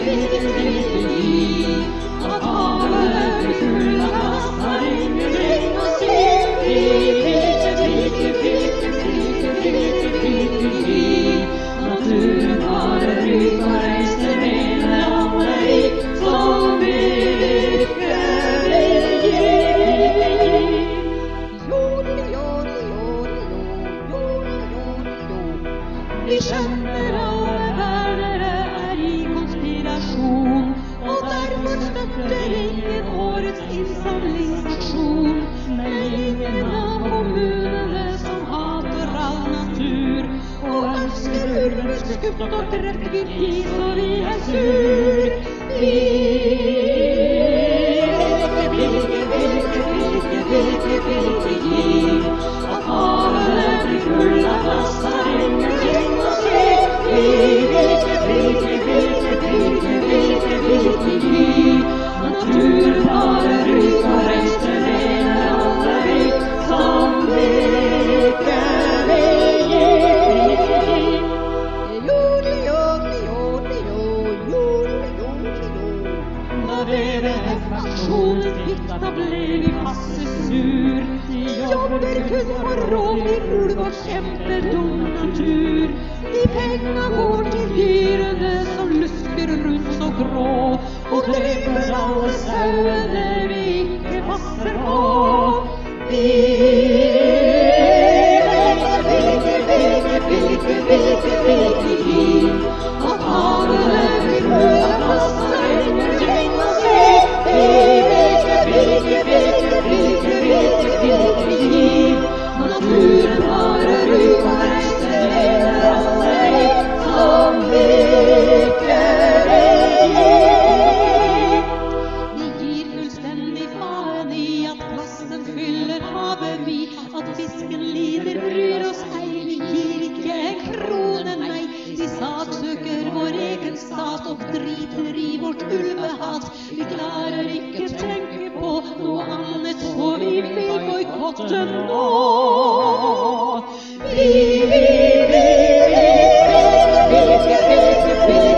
Vi skjønner alle bærere i konspirasjon, og derfor støtter ingen årets innsamlingsaksjon. Men ingen av kommunene som hater all natur, og ønsker ulven skutt og drept vil gi, så vi sur. Vi vil ikke gi at havet blir full av plast, har ingenting å si. Vi vil ikke gi naturen farer ut og reiser ned alle vi som vi ikke vil gi. Da VVF-aksjonen fikk, da ble vi masse sur. De jobber kun for rovdyr, ulv og kjempedum natur. De penga går til dyrene som lusker rundt så grå, og dreper alle sauene vi ikke passer på. Vi vil ikke gi at havet blir full av plast, har ingenting å si. Vi vil ikke gi naturen farer ut og reiser ned alle vi som vi ikke vil gi. Vi gir fullstendig faen i at plasten fyller havet vi, at fisken lider, bryr oss ei. Vi gir ikke en krone, nei. Vi saksøker vår egen stat og driter i vårt ulvehat. Vi klarer ikke tenke på noe annet, så vi vil boikotte nå. Vi